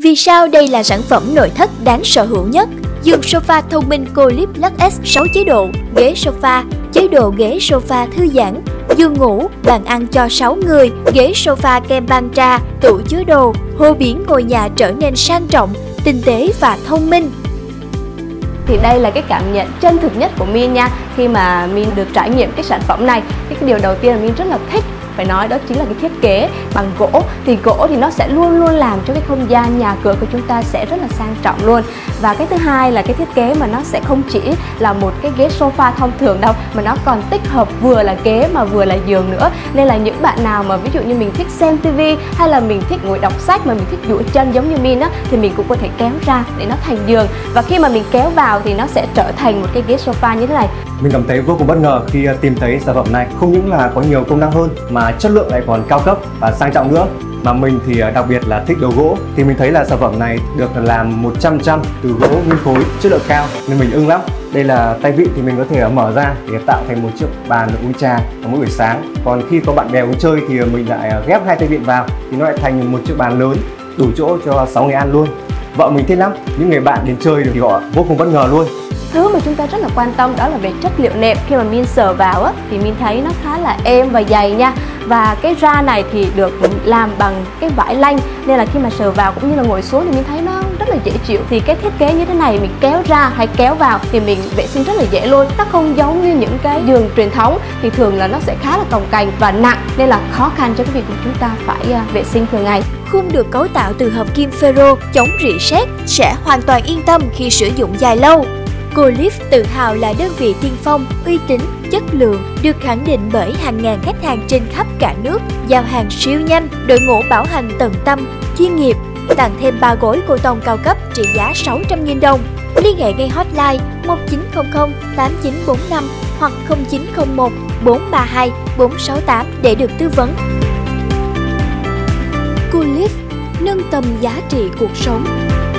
Vì sao đây là sản phẩm nội thất đáng sở hữu nhất? Giường sofa thông minh Colip Lux S 6 chế độ, ghế sofa, chế độ ghế sofa thư giãn, giường ngủ, bàn ăn cho 6 người, ghế sofa kem ban trà, tủ chứa đồ, hô biến ngôi nhà trở nên sang trọng, tinh tế và thông minh. Thì đây là cái cảm nhận chân thực nhất của Min nha. Khi mà Min được trải nghiệm cái sản phẩm này, cái điều đầu tiên là Min rất là thích, phải nói đó chính là cái thiết kế bằng gỗ. Thì gỗ thì nó sẽ luôn luôn làm cho cái không gian nhà cửa của chúng ta sẽ rất là sang trọng luôn. Và cái thứ hai là cái thiết kế mà nó sẽ không chỉ là một cái ghế sofa thông thường đâu, mà nó còn tích hợp vừa là ghế mà vừa là giường nữa. Nên là những bạn nào mà ví dụ như mình thích xem tivi hay là mình thích ngồi đọc sách mà mình thích duỗi chân giống như Min á, thì mình cũng có thể kéo ra để nó thành giường. Và khi mà mình kéo vào thì nó sẽ trở thành một cái ghế sofa như thế này. Mình cảm thấy vô cùng bất ngờ khi tìm thấy sản phẩm này. Không những là có nhiều công năng hơn mà chất lượng lại còn cao cấp và sang trọng nữa. Mà mình thì đặc biệt là thích đồ gỗ. Thì mình thấy là sản phẩm này được làm 100% từ gỗ nguyên khối chất lượng cao nên mình ưng lắm. Đây là tay vịn thì mình có thể mở ra để tạo thành một chiếc bàn uống trà vào mỗi buổi sáng. Còn khi có bạn bè uống chơi thì mình lại ghép hai tay vịn vào thì nó lại thành một chiếc bàn lớn đủ chỗ cho 6 người ăn luôn. Vợ mình thích lắm. Những người bạn đến chơi thì họ vô cùng bất ngờ luôn. Thứ mà chúng ta rất là quan tâm đó là về chất liệu nệm. Khi mà Min sờ vào á, thì Min thấy nó khá là êm và dày nha. Và cái ra này thì được làm bằng cái vải lanh, nên là khi mà sờ vào cũng như là ngồi xuống thì Min thấy nó rất là dễ chịu. Thì cái thiết kế như thế này mình kéo ra hay kéo vào thì mình vệ sinh rất là dễ luôn. Nó không giống như những cái giường truyền thống thì thường là nó sẽ khá là cồng kềnh và nặng, nên là khó khăn cho cái việc của chúng ta phải vệ sinh thường ngày. Khung được cấu tạo từ hợp kim ferro chống rỉ sét, sẽ hoàn toàn yên tâm khi sử dụng dài lâu. Colip tự hào là đơn vị tiên phong, uy tín, chất lượng, được khẳng định bởi hàng ngàn khách hàng trên khắp cả nước, giao hàng siêu nhanh, đội ngũ bảo hành tận tâm, chuyên nghiệp, tặng thêm 3 gối cô tông cao cấp trị giá 600.000 đồng. Liên hệ ngay hotline 1900 8945 hoặc 0901 432 468 để được tư vấn. Colip, nâng tầm giá trị cuộc sống.